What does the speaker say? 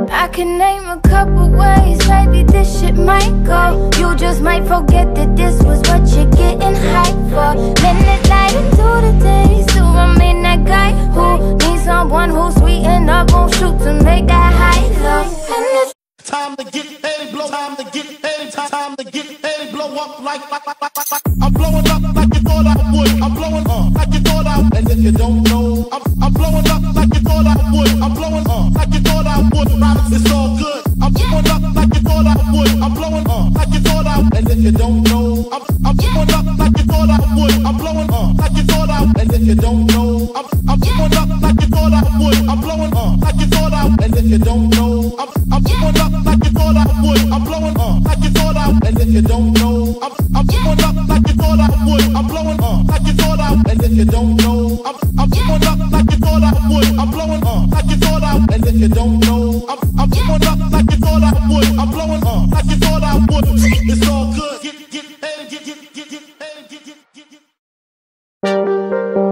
I can name a couple ways, maybe this shit might go. You just might forget that this was what you're getting hyped for. Minute light into the day, so I'm in that guy who needs someone who's sweet enough, won't shoot to make that high low. And it's time to get paid, blow, time to get paid, time to get paid, blow up like I'm blowing up like you thought I would. I'm blowing up like you thought I would. And if you don't know, I'm blowing up like you thought I would. I'm blowing up like you thought I would. It's all good. I'm blowing up like you thought I would. I'm blowing up like you thought I would. And if you don't know, I'm blowing up like you thought I would. I'm blowing up like you thought I would. And if you don't know, I'm blowing up like you thought I would. I'm blowing up like you thought I would. And if you don't know, I'm blowing up like you thought I would. I'm blowing up like you thought I would. And if you don't know, I'm blowing up like you thought I would. I'm blowing up like you thought I would. And if you don't know, I'm blowing up like you thought I would. I'm blowing up like you thought I would. And if you don't know, I'm blowing up like you thought I would. I'm blowing up like you thought I would. It's all good. Get paid, get paid, get paid.